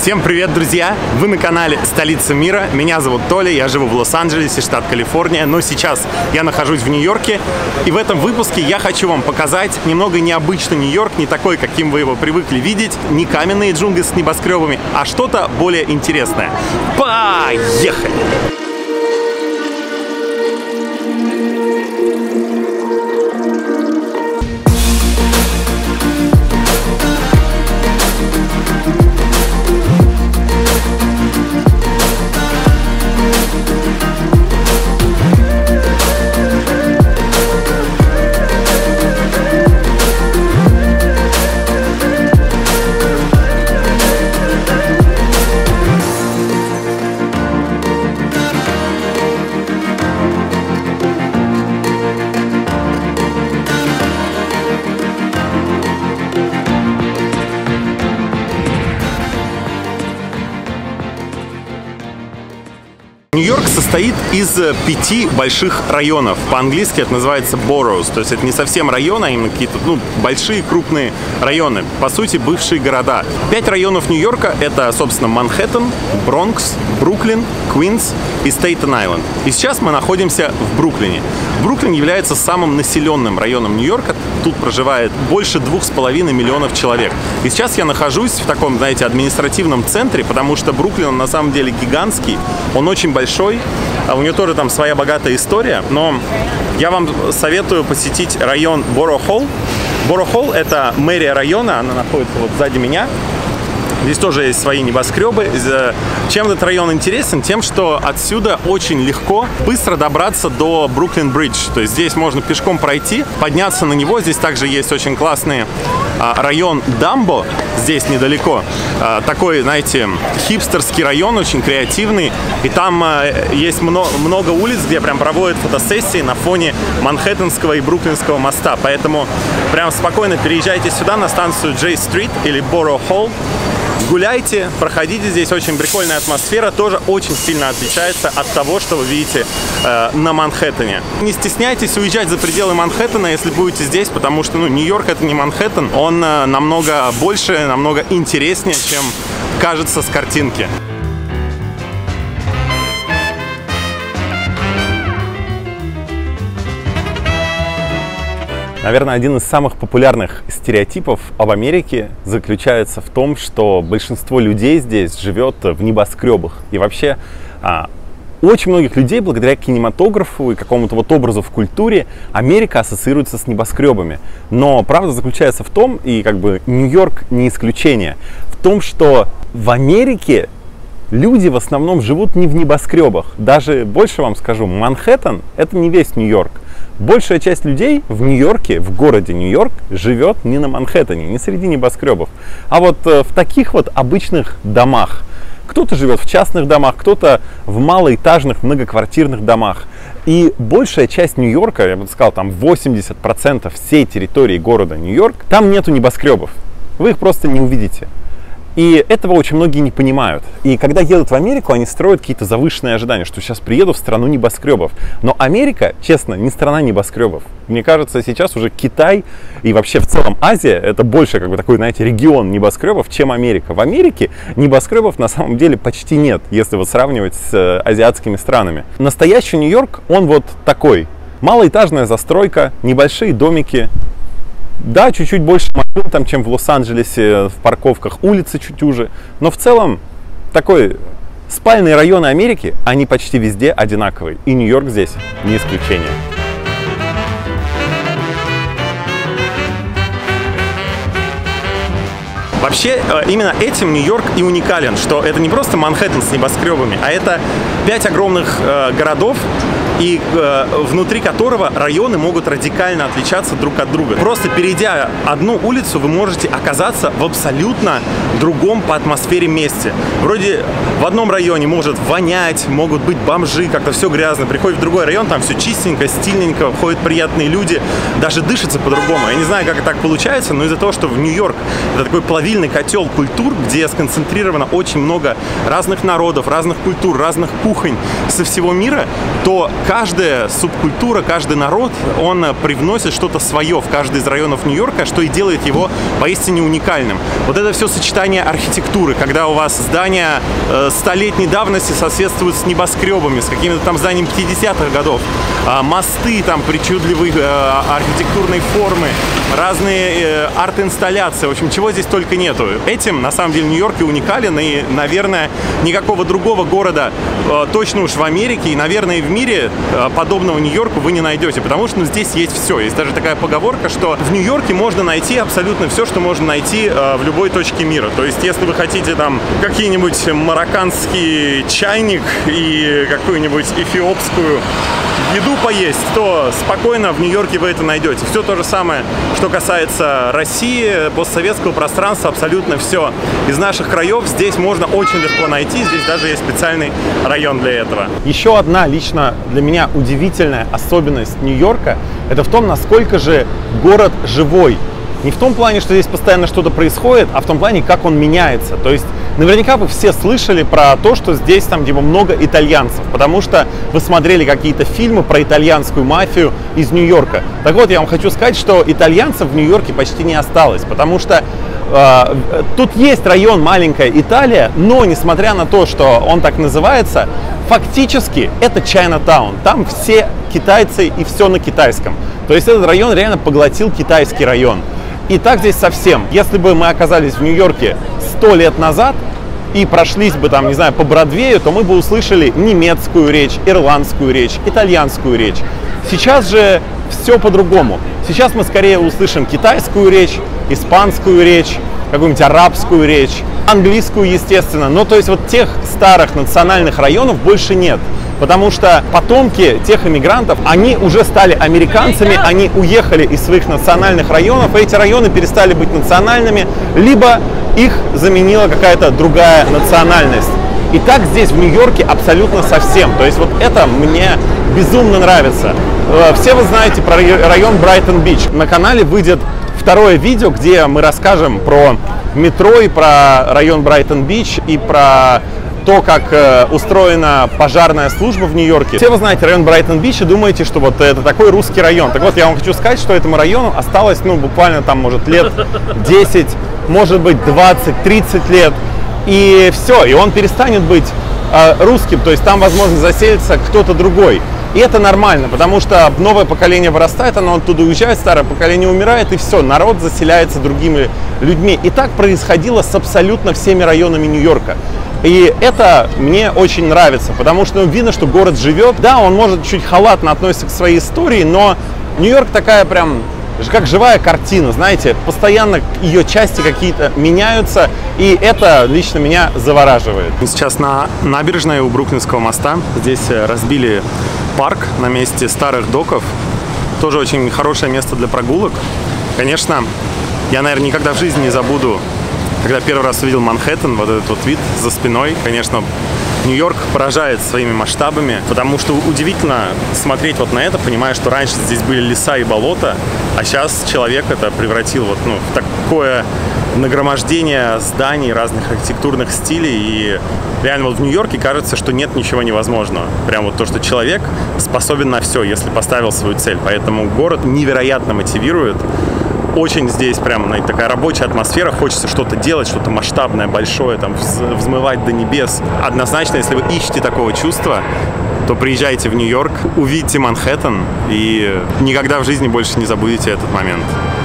Всем привет, друзья! Вы на канале Столица мира. Меня зовут Толя, я живу в Лос-Анджелесе, штат Калифорния, но сейчас я нахожусь в Нью-Йорке. И в этом выпуске я хочу вам показать немного необычный Нью-Йорк, не такой, каким вы его привыкли видеть, не каменные джунгли с небоскребами, а что-то более интересное. Поехали! Нью-Йорк состоит из 5 больших районов. По-английски это называется boroughs. То есть это не совсем районы, а именно какие-то большие, крупные районы. По сути, бывшие города. 5 районов Нью-Йорка — это, собственно, Манхэттен, Бронкс, Бруклин, Квинс и Стейтен-Айленд. И сейчас мы находимся в Бруклине. Бруклин является самым населенным районом Нью-Йорка. Тут проживает больше 2,5 миллионов человек. И сейчас я нахожусь в таком, знаете, административном центре, потому что Бруклин, он на самом деле гигантский. Он очень большой, а у него тоже там своя богатая история, но я вам советую посетить район Боро-Холл. Боро-Холл — это мэрия района, она находится вот сзади меня. Здесь тоже есть свои небоскребы. Чем этот район интересен? Тем, что отсюда очень легко, быстро добраться до Бруклин-Бридж. То есть здесь можно пешком пройти, подняться на него. Здесь также есть очень классный район Дамбо, здесь недалеко. Такой, знаете, хипстерский район, очень креативный. И там есть много улиц, где прям проводят фотосессии на фоне Манхэттенского и Бруклинского моста. Поэтому прям спокойно переезжайте сюда на станцию Джей-стрит или Боро-Холл. Гуляйте, проходите, здесь очень прикольная атмосфера, тоже очень сильно отличается от того, что вы видите на Манхэттене. Не стесняйтесь уезжать за пределы Манхэттена, если будете здесь, потому что Нью-Йорк — это не Манхэттен, он намного больше, намного интереснее, чем кажется с картинки. Наверное, один из самых популярных стереотипов об Америке заключается в том, что большинство людей здесь живет в небоскребах. И вообще очень многих людей благодаря кинематографу и какому-то вот образу в культуре Америка ассоциируется с небоскребами. Но правда заключается в том, и как бы Нью-Йорк не исключение, в том, что в Америке люди в основном живут не в небоскребах. Даже больше вам скажу, Манхэттен — это не весь Нью-Йорк. Большая часть людей в Нью-Йорке, в городе Нью-Йорк, живет не на Манхэттене, не среди небоскребов, а вот в таких вот обычных домах. Кто-то живет в частных домах, кто-то в малоэтажных многоквартирных домах. И большая часть Нью-Йорка, я бы сказал, там 80% всей территории города Нью-Йорк, там нету небоскребов. Вы их просто не увидите. И этого очень многие не понимают. И когда едут в Америку, они строят какие-то завышенные ожидания, что сейчас приеду в страну небоскребов. Но Америка, честно, не страна небоскребов. Мне кажется, сейчас уже Китай и вообще в целом Азия — это больше как бы такой, знаете, регион небоскребов, чем Америка. В Америке небоскребов на самом деле почти нет, если вот сравнивать с азиатскими странами. Настоящий Нью-Йорк, он вот такой. Малоэтажная застройка, небольшие домики. Да, чуть-чуть больше машин там, чем в Лос-Анджелесе, в парковках, улицы чуть уже. Но в целом такой спальные районы Америки, они почти везде одинаковые. И Нью-Йорк здесь не исключение. Вообще, именно этим Нью-Йорк и уникален, что это не просто Манхэттен с небоскребами, а это 5 огромных городов, и внутри которого районы могут радикально отличаться друг от друга. Просто перейдя одну улицу, вы можете оказаться в абсолютно другом по атмосфере месте. Вроде в одном районе может вонять, могут быть бомжи, как-то все грязно. Приходит в другой район, там все чистенько, стильненько, ходят приятные люди, даже дышится по-другому. Я не знаю, как так получается, но из-за того, что в Нью-Йорк это такой плавильный котел культур, где сконцентрировано очень много разных народов, разных культур, разных кухонь со всего мира, то каждая субкультура, каждый народ, он привносит что-то свое в каждый из районов Нью-Йорка, что и делает его поистине уникальным. Вот это все сочетание архитектуры, когда у вас здания столетней давности соседствуют с небоскребами, с какими-то там зданиями 50-х годов, мосты там причудливой архитектурной формы, разные арт-инсталляции, в общем, чего здесь только нету. Этим, на самом деле, Нью-Йорк и уникален, и, наверное, никакого другого города, точно уж в Америке и, наверное, и в мире подобного Нью-Йорку вы не найдете, потому что здесь есть все. Есть даже такая поговорка, что в Нью-Йорке можно найти абсолютно все, что можно найти в любой точке мира. То есть, если вы хотите там какие-нибудь марокканский чайник и какую-нибудь эфиопскую еду поесть, то спокойно в Нью-Йорке вы это найдете. Все то же самое, что касается России, постсоветского пространства, абсолютно все из наших краев здесь можно очень легко найти. Здесь даже есть специальный район для этого. Еще одна лично для меня удивительная особенность Нью-Йорка — это в том, насколько же город живой. Не в том плане, что здесь постоянно что-то происходит, а в том плане, как он меняется. То есть наверняка вы все слышали про то, что здесь там типа много итальянцев, потому что вы смотрели какие-то фильмы про итальянскую мафию из Нью-Йорка. Так вот, я вам хочу сказать, что итальянцев в Нью-Йорке почти не осталось, потому что тут есть район маленькая Италия, но несмотря на то, что он так называется, фактически это Чайнатаун. Там все китайцы и все на китайском. То есть этот район реально поглотил китайский район. И так здесь совсем. Если бы мы оказались в Нью-Йорке 100 лет назад и прошлись бы там, не знаю, по Бродвею, то мы бы услышали немецкую речь, ирландскую речь, итальянскую речь. Сейчас же все по-другому. Сейчас мы скорее услышим китайскую речь, испанскую речь, какую-нибудь арабскую речь, английскую, естественно. Но то есть вот тех старых национальных районов больше нет. Потому что потомки тех иммигрантов, они уже стали американцами, они уехали из своих национальных районов, и эти районы перестали быть национальными, либо их заменила какая-то другая национальность. И так здесь, в Нью-Йорке, абсолютно совсем. То есть вот это мне безумно нравится. Все вы знаете про район Брайтон-Бич. На канале выйдет второе видео, где мы расскажем про метро и про район Брайтон-Бич и про то, как устроена пожарная служба в Нью-Йорке. Все вы знаете район Брайтон-Бич и думаете, что вот это такой русский район. Так вот, я вам хочу сказать, что этому району осталось, ну, буквально там, может, лет 10, может быть, 20, 30 лет. И все, и он перестанет быть русским, то есть там, возможно, заселится кто-то другой. И это нормально, потому что новое поколение вырастает, оно оттуда уезжает, старое поколение умирает, и все, народ заселяется другими людьми. И так происходило с абсолютно всеми районами Нью-Йорка. И это мне очень нравится, потому что видно, что город живет. Да, он может чуть халатно относиться к своей истории, но Нью-Йорк такая прям как живая картина, знаете, постоянно ее части какие-то меняются, и это лично меня завораживает. Мы сейчас на набережной у Бруклинского моста. Здесь разбили парк на месте старых доков. Тоже очень хорошее место для прогулок. Конечно, я, наверное, никогда в жизни не забуду, когда первый раз увидел Манхэттен, вот этот вот вид за спиной. Конечно, Нью-Йорк поражает своими масштабами, потому что удивительно смотреть вот на это, понимая, что раньше здесь были леса и болота, а сейчас человек это превратил вот, ну, в такое нагромождение зданий, разных архитектурных стилей. И реально вот в Нью-Йорке кажется, что нет ничего невозможного. Прям вот то, что человек способен на все, если поставил свою цель. Поэтому город невероятно мотивирует. Очень здесь прям, знаете, такая рабочая атмосфера, хочется что-то делать, что-то масштабное, большое, там, взмывать до небес. Однозначно, если вы ищете такого чувства, то приезжайте в Нью-Йорк, увидите Манхэттен и никогда в жизни больше не забудете этот момент.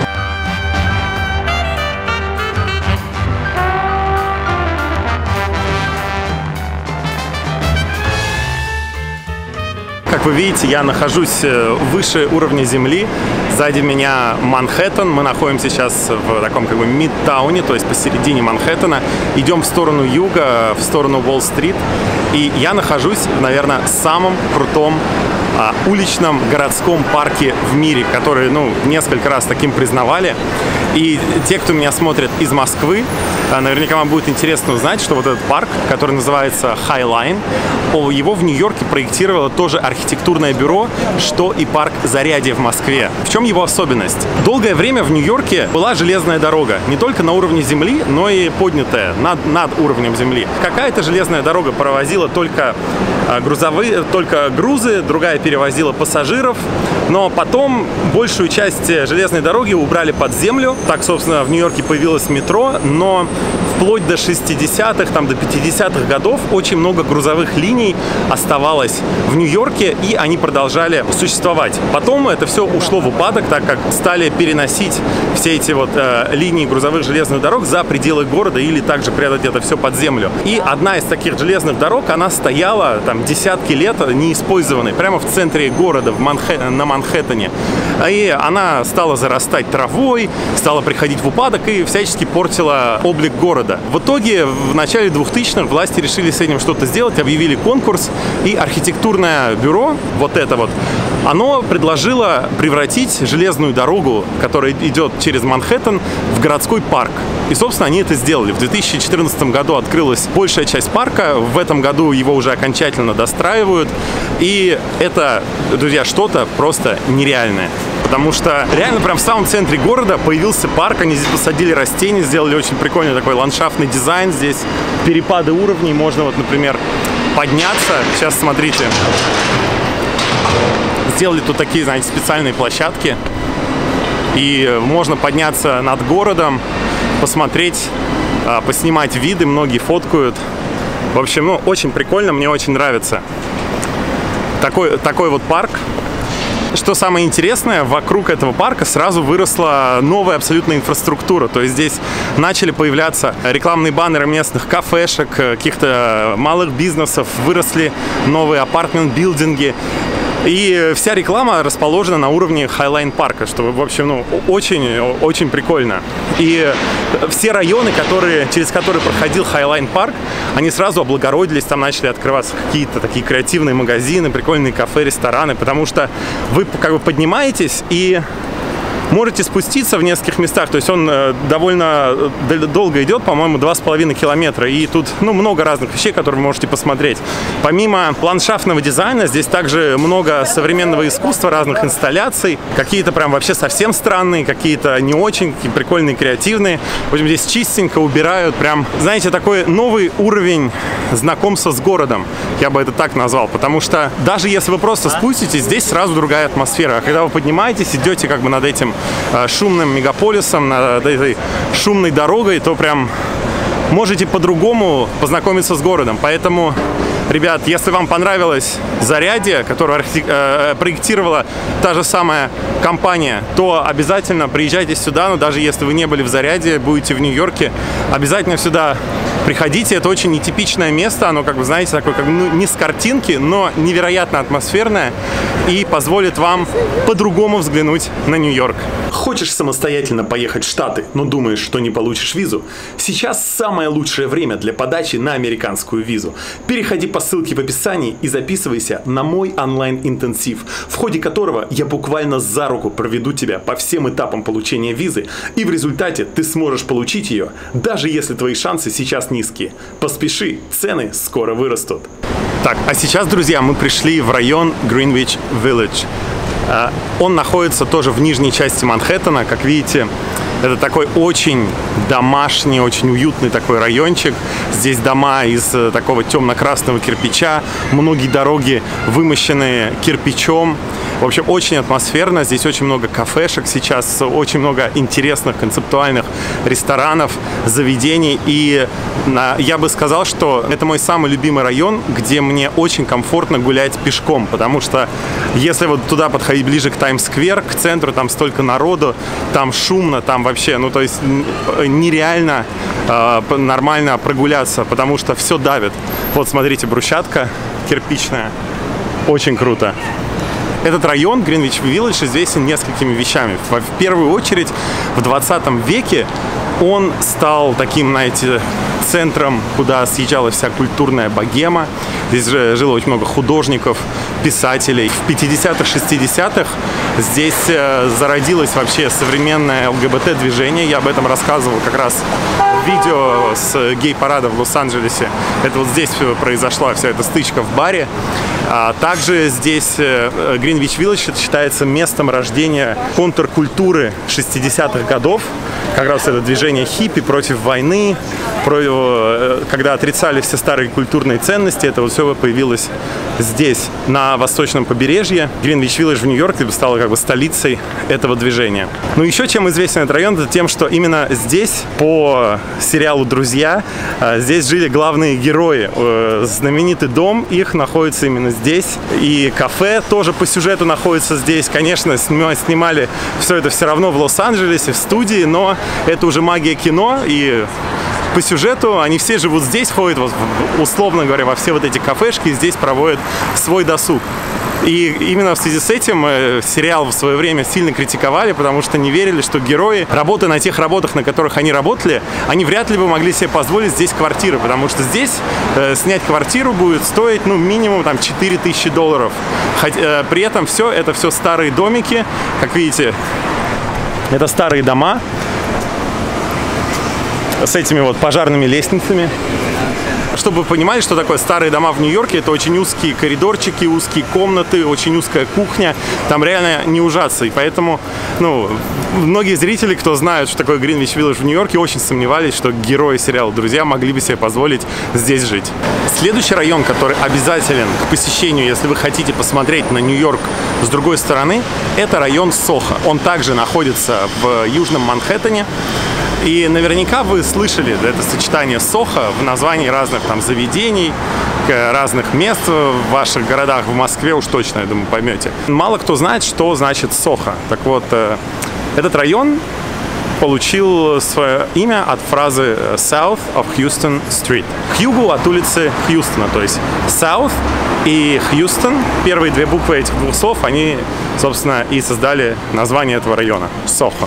Как вы видите, я нахожусь выше уровня земли. Сзади меня Манхэттен. Мы находимся сейчас в таком как бы мидтауне, то есть посередине Манхэттена. Идем в сторону юга, в сторону Уолл-стрит. И я нахожусь, наверное, в самом крутом уличном городском парке в мире, который, ну, несколько раз таким признавали. И те, кто меня смотрит из Москвы, наверняка вам будет интересно узнать, что вот этот парк, который называется High Line, его в Нью-Йорке проектировало тоже архитектурное бюро, что и парк Зарядье в Москве. В чем его особенность? Долгое время в Нью-Йорке была железная дорога, не только на уровне земли, но и поднятая над уровнем земли. Какая-то железная дорога провозила только грузы, другая перевозила пассажиров, но потом большую часть железной дороги убрали под землю. Так, собственно, в Нью-Йорке появилось метро, но вплоть до 60-х, до 50-х годов очень много грузовых линий оставалось в Нью-Йорке, и они продолжали существовать. Потом это все ушло в упадок, так как стали переносить все эти линии грузовых железных дорог за пределы города или также прятать это все под землю. И одна из таких железных дорог, она стояла десятки лет неиспользованной, прямо в центре города, на Манхэттене. И она стала зарастать травой, стала приходить в упадок и всячески портила облик города. В итоге, в начале 2000-х власти решили с этим что-то сделать, объявили конкурс, и архитектурное бюро, оно предложило превратить железную дорогу, которая идет через Манхэттен, в городской парк. И, собственно, они это сделали. В 2014 году открылась большая часть парка, в этом году его уже окончательно достраивают. И это, друзья, что-то просто нереальное. Потому что реально прям в самом центре города появился парк, они здесь посадили растения, сделали очень прикольный такой ландшафтный дизайн. Здесь перепады уровней, можно например, подняться. Сейчас смотрите. Сделали тут такие, знаете, специальные площадки. И можно подняться над городом, посмотреть, поснимать виды, многие фоткают. В общем, очень прикольно, мне очень нравится. Такой вот парк. Что самое интересное, вокруг этого парка сразу выросла новая абсолютно инфраструктура. То есть здесь начали появляться рекламные баннеры местных кафешек, каких-то малых бизнесов, выросли новые апартмент-билдинги. И вся реклама расположена на уровне Highline парка, что, в общем, очень прикольно. И все районы, через которые проходил Highline парк, они сразу облагородились, там начали открываться какие-то такие креативные магазины, прикольные кафе, рестораны, потому что вы поднимаетесь и можете спуститься в нескольких местах, то есть он довольно долго идет, по-моему, 2,5 километра, и тут, много разных вещей, которые вы можете посмотреть. Помимо ландшафтного дизайна, здесь также много современного искусства, разных инсталляций, какие-то прям вообще совсем странные, какие-то не очень, какие прикольные, креативные. В общем, здесь чистенько убирают, прям, знаете, такой новый уровень знакомства с городом, я бы это так назвал, потому что даже если вы просто спуститесь, здесь сразу другая атмосфера, а когда вы поднимаетесь, идете над этим шумным мегаполисом, над этой шумной дорогой, то прям можете по-другому познакомиться с городом. Поэтому, ребят, если вам понравилось Зарядье, которое проектировала та же самая компания, то обязательно приезжайте сюда. Но даже если вы не были в Зарядье, будете в Нью-Йорке, обязательно сюда приходите. Это очень нетипичное место. Оно, знаете, такое, не с картинки, но невероятно атмосферное и позволит вам по-другому взглянуть на Нью-Йорк. Хочешь самостоятельно поехать в Штаты, но думаешь, что не получишь визу? Сейчас самое лучшее время для подачи на американскую визу. Переходи по ссылке в описании и записывайся на мой онлайн-интенсив, в ходе которого я буквально за руку проведу тебя по всем этапам получения визы, и в результате ты сможешь получить ее, даже если твои шансы сейчас низкие. Поспеши, цены скоро вырастут. Так, а сейчас, друзья, мы пришли в район Greenwich Village. Он находится тоже в нижней части Манхэттена. Как видите, это такой очень домашний, очень уютный такой райончик. Здесь дома из такого темно-красного кирпича. Многие дороги вымощены кирпичом. В общем, очень атмосферно. Здесь очень много кафешек сейчас, очень много интересных концептуальных ресторанов, заведений. И я бы сказал, что это мой самый любимый район, где мне очень комфортно гулять пешком. Потому что если туда подходить ближе к Таймс-сквер, к центру, там столько народу, там шумно, там вообще, то есть нереально нормально прогуляться, потому что все давит. Вот смотрите, брусчатка кирпичная. Очень круто. Этот район, Greenwich Village, известен несколькими вещами. В первую очередь, в 20 веке Он стал таким, знаете, центром, куда съезжала вся культурная богема. Здесь же жило очень много художников, писателей. В 50-х, 60-х здесь зародилось вообще современное ЛГБТ-движение. Я об этом рассказывал как раз в видео с гей-парада в Лос-Анджелесе. Это вот здесь произошла вся эта стычка в баре. Также здесь Гринвич-Виллидж считается местом рождения контркультуры 60-х годов. Как раз это движение хиппи против войны, когда отрицали все старые культурные ценности. Это вот все появилось здесь, на восточном побережье. Гринвич-Виллидж в Нью-Йорке стала как бы столицей этого движения. Ну, еще чем известен этот район, это тем, что именно здесь, по сериалу «Друзья», здесь жили главные герои. Знаменитый дом их находится именно здесь. И кафе тоже по сюжету находится здесь. Конечно, снимали все это все равно в Лос-Анджелесе, в студии, но это уже магия кино, и по сюжету они все живут здесь, ходят, условно говоря, во все вот эти кафешки, и здесь проводят свой досуг. И именно в связи с этим сериал в свое время сильно критиковали, потому что не верили, что герои, работая на тех работах, на которых они работали, они вряд ли бы могли себе позволить здесь квартиры, потому что здесь снять квартиру будет стоить, ну, минимум там $4000. При этом это все старые домики, как видите, это старые дома с этими вот пожарными лестницами. Чтобы вы понимали, что такое старые дома в Нью-Йорке, это очень узкие коридорчики, узкие комнаты, очень узкая кухня. Там реально не ужаться. И поэтому, ну, многие зрители, кто знают, что такое Гринвич-Виллидж в Нью-Йорке, очень сомневались, что герои сериала «Друзья» могли бы себе позволить здесь жить. Следующий район, который обязателен к посещению, если вы хотите посмотреть на Нью-Йорк с другой стороны, это район Сохо. Он также находится в Южном Манхэттене. И наверняка вы слышали это сочетание Сохо в названии разных там заведений, разных мест в ваших городах, в Москве уж точно, я думаю, поймете. Мало кто знает, что значит Сохо. Так вот, этот район получил свое имя от фразы South of Houston Street. К югу от улицы Хьюстона, то есть South и Хьюстон, первые две буквы этих двух слов, они, собственно, и создали название этого района – Сохо.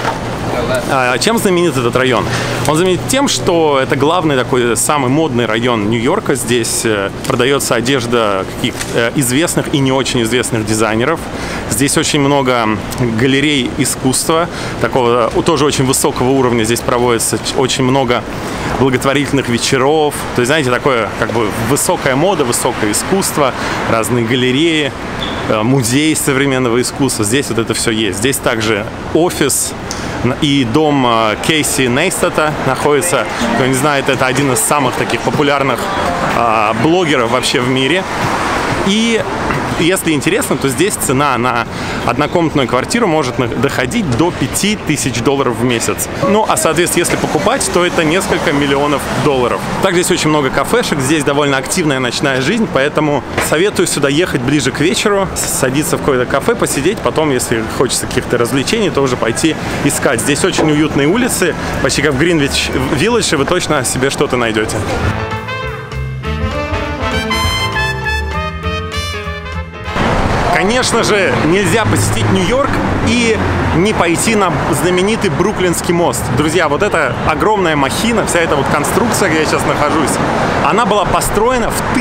Чем знаменит этот район? Он знаменит тем, что это главный такой самый модный район Нью-Йорка. Здесь продается одежда каких-то известных и не очень известных дизайнеров. Здесь очень много галерей искусства, такого тоже очень высокого уровня. Здесь проводится очень много благотворительных вечеров. То есть, знаете, такое как бы высокая мода, высокое искусство, разные галереи, музей современного искусства. Здесь вот это все есть. Здесь также офис и дом Кейси Нейстата находится. Кто не знает, это один из самых таких популярных блогеров вообще в мире. И если интересно, то здесь цена на однокомнатную квартиру может доходить до $5000 в месяц. Ну, а, соответственно, если покупать, то это несколько миллионов долларов. Также здесь очень много кафешек, здесь довольно активная ночная жизнь, поэтому советую сюда ехать ближе к вечеру, садиться в какое-то кафе, посидеть, потом, если хочется каких-то развлечений, то уже пойти искать. Здесь очень уютные улицы, почти как в Гринвич-Виллидж, и вы точно себе что-то найдете. Конечно же, нельзя посетить Нью-Йорк и не пойти на знаменитый Бруклинский мост. Друзья, вот эта огромная махина, вся эта вот конструкция, где я сейчас нахожусь, она была построена в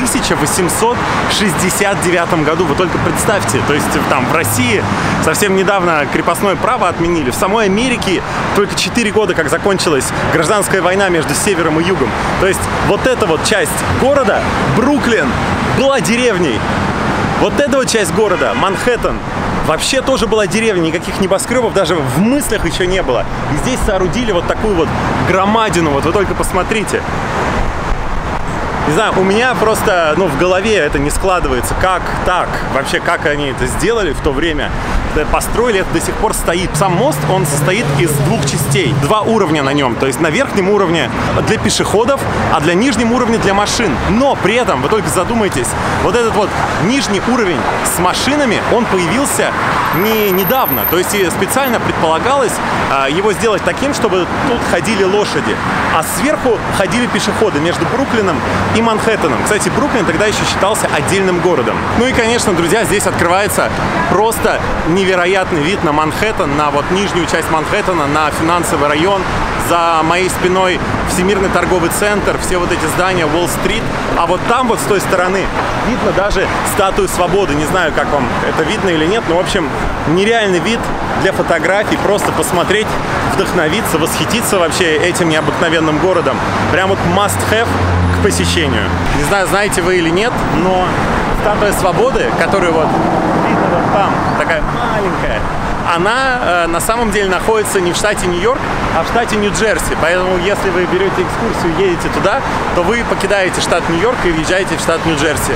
1869 году. Вы только представьте, то есть там в России совсем недавно крепостное право отменили. В самой Америке только 4 года, как закончилась гражданская война между севером и югом. То есть вот эта вот часть города, Бруклин, была деревней. Вот эта вот часть города, Манхэттен, вообще тоже была деревня, никаких небоскребов даже в мыслях еще не было. И здесь соорудили вот такую вот громадину, вот вы только посмотрите. Не знаю, у меня просто, в голове это не складывается. Как так? Вообще, как они это сделали в то время? Построили, это до сих пор стоит. Сам мост, он состоит из двух частей. 2 уровня на нем. То есть на верхнем уровне для пешеходов, а для нижнем уровне для машин. Но при этом, вы только задумайтесь, вот этот вот нижний уровень с машинами, он появился не недавно. То есть специально предполагалось его сделать таким, чтобы тут ходили лошади, а сверху ходили пешеходы между Бруклином и Манхэттеном. Кстати, Бруклин тогда еще считался отдельным городом. Ну и, конечно, друзья, здесь открывается просто невероятный вид на Манхэттен, на вот нижнюю часть Манхэттена, на финансовый район. за моей спиной Всемирный торговый центр, все вот эти здания, Уолл-стрит. А вот там вот с той стороны видно даже статую свободы. Не знаю, как вам это видно или нет, но, в общем, нереальный вид для фотографий. Просто посмотреть, вдохновиться, восхититься вообще этим необыкновенным городом. Прям вот must-have к посещению. Не знаю, знаете вы или нет, но статуя свободы, которую вот видно вот там, такая маленькая, она на самом деле находится не в штате Нью-Йорк, а в штате Нью-Джерси. Поэтому, если вы берете экскурсию, едете туда, то вы покидаете штат Нью-Йорк и въезжаете в штат Нью-Джерси.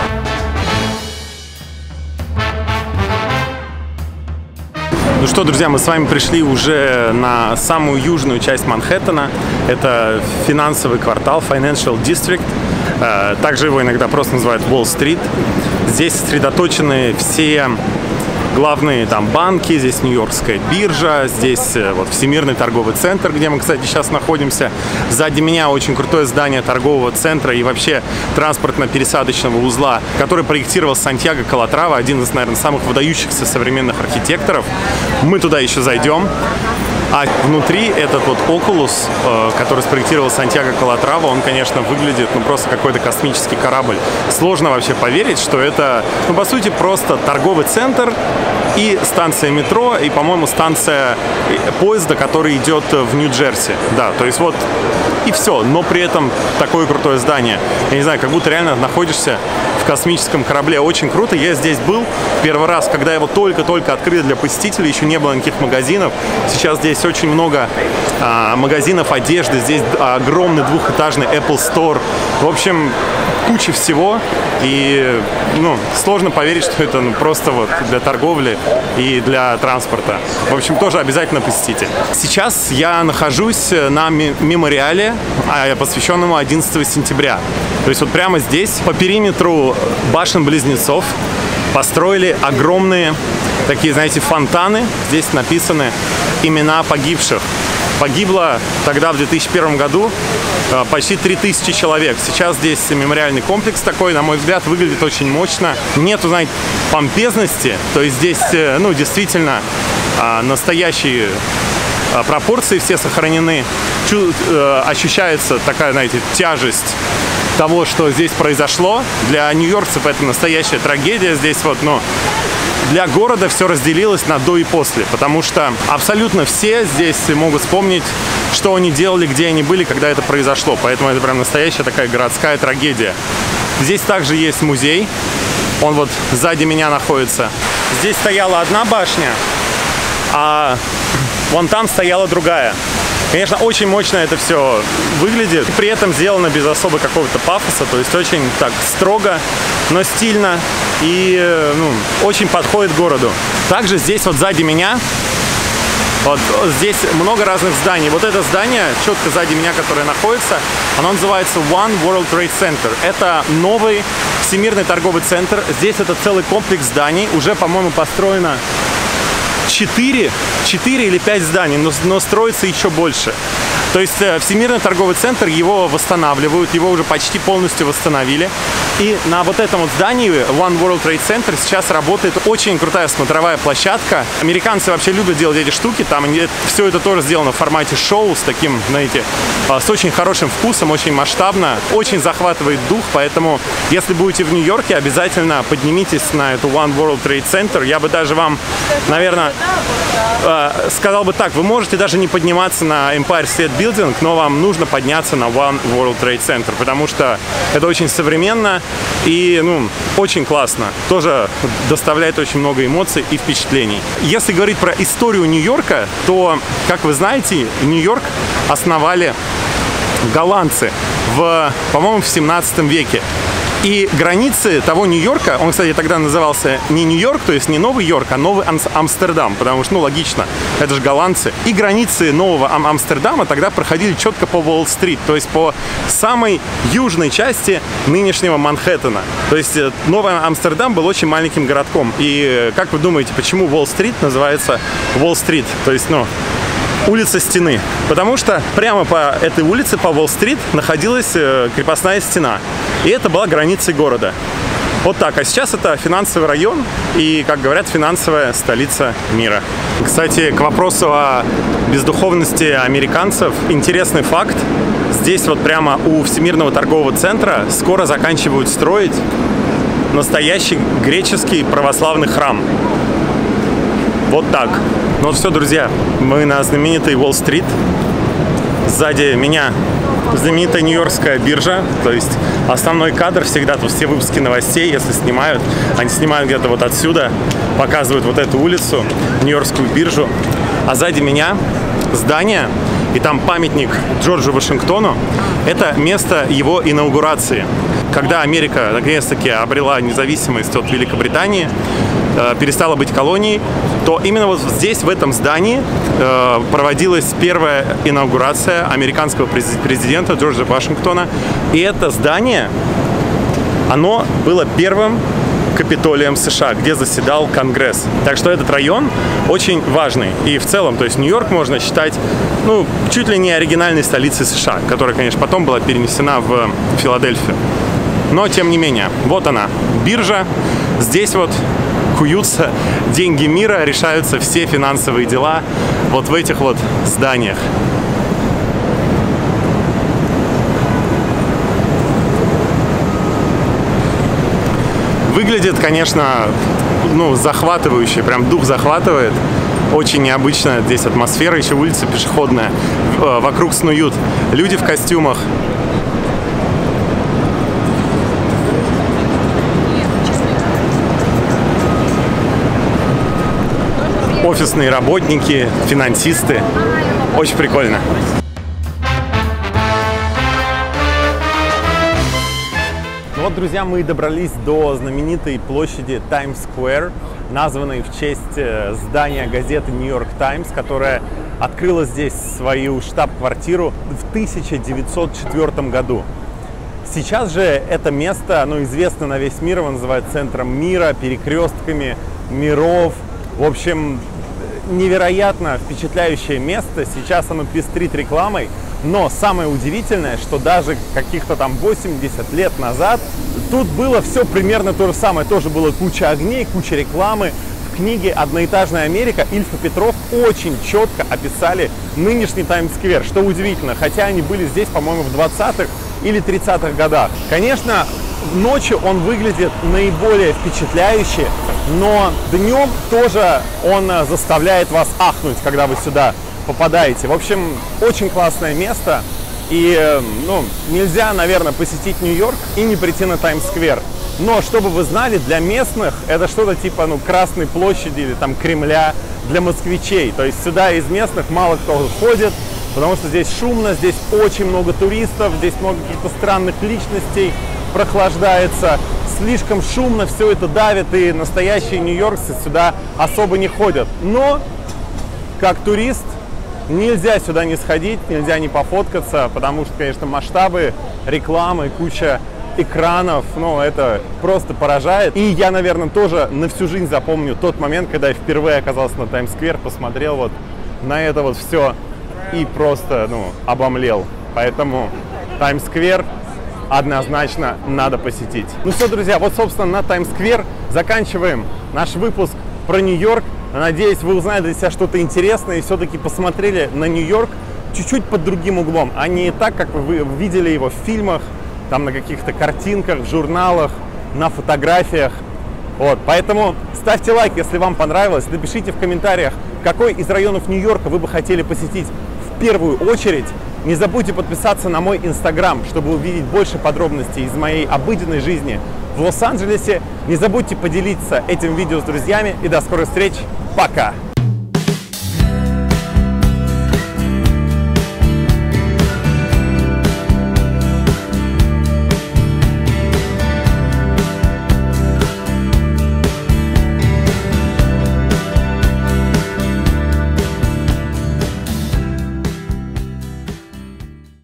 Ну что, друзья, мы с вами пришли уже на самую южную часть Манхэттена. Это финансовый квартал, Financial District. Также его иногда просто называют Уолл-стрит. Здесь сосредоточены все главные там банки, здесь Нью-Йоркская биржа, здесь вот Всемирный торговый центр, где мы, кстати, сейчас находимся. Сзади меня очень крутое здание торгового центра и вообще транспортно-пересадочного узла, который проектировал Сантьяго Калатрава, один из, наверное, самых выдающихся современных архитекторов. Мы туда еще зайдем. А внутри этот вот Oculus, который спроектировал Сантьяго Калатрава, он, конечно, выглядит просто какой-то космический корабль. Сложно вообще поверить, что это, по сути, просто торговый центр и станция метро, и, по-моему, станция поезда, который идет в Нью-Джерси. Да, то есть вот и все, но при этом такое крутое здание. Я не знаю, как будто реально находишься в космическом корабле. Очень круто. Я здесь был первый раз, когда его только-только открыли для посетителей, еще не было никаких магазинов. Сейчас здесь очень много магазинов одежды. Здесь огромный двухэтажный Apple Store. В общем, куча всего. И сложно поверить, что это просто вот для торговли и для транспорта. В общем, тоже обязательно посетите. Сейчас я нахожусь на мемориале, посвященному 11 сентября. То есть вот прямо здесь, по периметру башен-близнецов, построили огромные такие, знаете, фонтаны. Здесь написаны имена погибших. Погибло тогда, в 2001 году, почти 3000 человек. Сейчас здесь мемориальный комплекс такой, на мой взгляд, выглядит очень мощно. Нету, знаете, помпезности, то есть здесь, действительно, настоящие пропорции все сохранены. Ощущается такая, знаете, тяжесть того, что здесь произошло. Для нью-йоркцев это настоящая трагедия. Здесь вот, для города все разделилось на до и после, потому что абсолютно все здесь могут вспомнить, что они делали, где они были, когда это произошло. Поэтому это прям настоящая такая городская трагедия. Здесь также есть музей. Он вот сзади меня находится. Здесь стояла одна башня, а вон там стояла другая. Конечно, очень мощно это все выглядит. При этом сделано без особо какого-то пафоса. То есть очень так строго, но стильно. И очень подходит городу. Также здесь вот сзади меня, вот здесь много разных зданий. Вот это здание, четко сзади меня, которое находится, оно называется One World Trade Center. Это новый Всемирный торговый центр. Здесь это целый комплекс зданий. Уже, по-моему, построено 4 или 5 зданий, но строится еще больше. То есть Всемирный торговый центр, его восстанавливают, его уже почти полностью восстановили. И на вот этом вот здании One World Trade Center сейчас работает очень крутая смотровая площадка. Американцы вообще любят делать эти штуки. Там все это тоже сделано в формате шоу, с таким, знаете, с очень хорошим вкусом, очень масштабно, очень захватывает дух. Поэтому, если будете в Нью-Йорке, обязательно поднимитесь на эту One World Trade Center. Я бы даже вам, наверное, сказал бы так: вы можете даже не подниматься на Empire State Building, но вам нужно подняться на One World Trade Center, потому что это очень современно и, очень классно. Тоже доставляет очень много эмоций и впечатлений. Если говорить про историю Нью-Йорка, то, как вы знаете, Нью-Йорк основали голландцы по-моему, в 17 веке. И границы того Нью-Йорка, он, кстати, тогда назывался не Нью-Йорк, то есть не Новый Йорк, а Новый Амстердам, потому что, логично, это же голландцы. И границы Нового Амстердама тогда проходили четко по Уолл-стрит, то есть по самой южной части нынешнего Манхэттена. То есть Новый Амстердам был очень маленьким городком. И как вы думаете, почему Уолл-стрит называется Уолл-стрит? То есть, улица Стены. Потому что прямо по этой улице, по Уолл-стрит, находилась крепостная стена. И это была границей города. Вот так. А сейчас это финансовый район и, как говорят, финансовая столица мира. Кстати, к вопросу о бездуховности американцев, интересный факт. Здесь вот прямо у Всемирного торгового центра скоро заканчивают строить настоящий греческий православный храм. Вот так. Ну все, друзья, мы на знаменитой Уолл-стрит. Сзади меня знаменитая Нью-Йоркская биржа. То есть основной кадр всегда, тут все выпуски новостей, если снимают, они снимают где-то вот отсюда, показывают вот эту улицу, Нью-Йоркскую биржу. А сзади меня здание, и там памятник Джорджу Вашингтону. Это место его инаугурации. Когда Америка наконец-таки обрела независимость от Великобритании, перестала быть колонией, то именно вот здесь, в этом здании, проводилась первая инаугурация американского президента Джорджа Вашингтона. И это здание, оно было первым Капитолием США, где заседал Конгресс. Так что этот район очень важный. И в целом, то есть Нью-Йорк можно считать, ну, чуть ли не оригинальной столицей США, которая, конечно, потом была перенесена в Филадельфию. Но, тем не менее, вот она, биржа. Здесь вот куются деньги мира, решаются все финансовые дела вот в этих вот зданиях. Выглядит, конечно, ну, захватывающе, прям дух захватывает. Очень необычная здесь атмосфера, еще улица пешеходная. Вокруг снуют люди в костюмах. Офисные работники, финансисты. Очень прикольно. Ну вот, друзья, мы добрались до знаменитой площади Таймс-сквер, названной в честь здания газеты «Нью-Йорк Таймс», которая открыла здесь свою штаб-квартиру в 1904 году. Сейчас же это место, ну, известно на весь мир, его называют центром мира, перекрестками миров. В общем, невероятно впечатляющее место. Сейчас оно пестрит рекламой. Но самое удивительное, что даже каких-то там 80 лет назад тут было все примерно то же самое. Тоже было куча огней, куча рекламы. В книге «Одноэтажная Америка» Ильф и Петров очень четко описали нынешний Таймс-сквер, что удивительно, хотя они были здесь, по-моему, в 20-х или 30-х годах. Конечно, ночью он выглядит наиболее впечатляюще, но днем тоже он заставляет вас ахнуть, когда вы сюда попадаете. В общем, очень классное место. И, ну, нельзя, наверное, посетить Нью-Йорк и не прийти на Таймс-сквер. Но, чтобы вы знали, для местных это что-то типа, ну, Красной площади или там Кремля для москвичей. То есть сюда из местных мало кто ходит, потому что здесь шумно, здесь очень много туристов, здесь много каких-то странных личностей прохлаждается. Слишком шумно, все это давит, и настоящие нью-йоркцы сюда особо не ходят. Но, как турист, нельзя сюда не сходить, нельзя не пофоткаться, потому что, конечно, масштабы рекламы, куча экранов, ну, это просто поражает. И я, наверное, тоже на всю жизнь запомню тот момент, когда я впервые оказался на Таймс-сквер, посмотрел вот на это вот все и просто, ну, обомлел. Поэтому Таймс-сквер однозначно надо посетить. Ну все, друзья, вот, собственно, на Таймс-сквер заканчиваем наш выпуск про Нью-Йорк. Надеюсь, вы узнали для себя что-то интересное и все-таки посмотрели на Нью-Йорк чуть-чуть под другим углом, а не так, как вы видели его в фильмах, там на каких-то картинках, в журналах, на фотографиях. Вот, поэтому ставьте лайк, если вам понравилось, напишите в комментариях, какой из районов Нью-Йорка вы бы хотели посетить в первую очередь. Не забудьте подписаться на мой Инстаграм, чтобы увидеть больше подробностей из моей обыденной жизни в Лос-Анджелесе. Не забудьте поделиться этим видео с друзьями. И до скорых встреч. Пока!